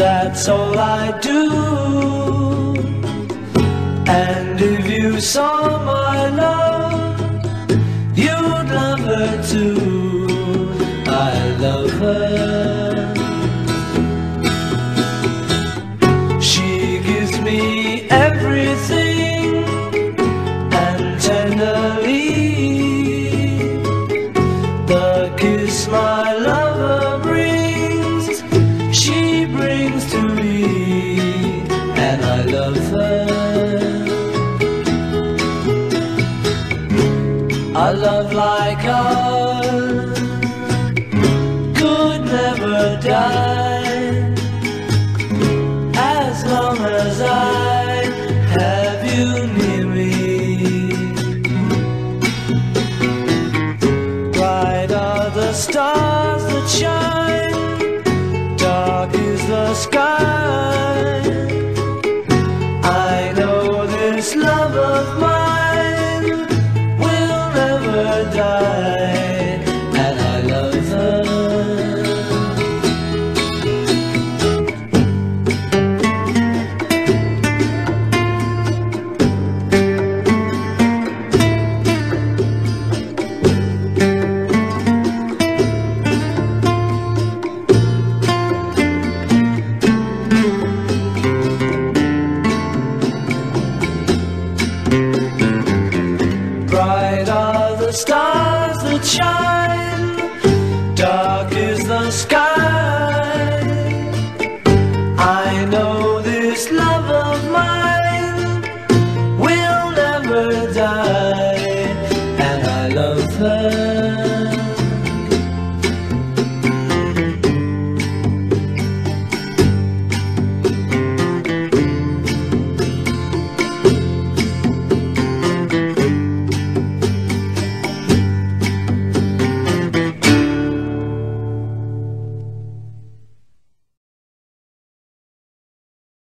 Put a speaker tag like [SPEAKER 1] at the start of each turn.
[SPEAKER 1] that's all I do. And if you saw my love, you'd love her too. I love her. She gives me everything, and tenderly the kiss my lover brings, she brings to me, and I love her. A love like ours could never die, as long as I have you near me. Bright are the stars that shine, dark is the sky.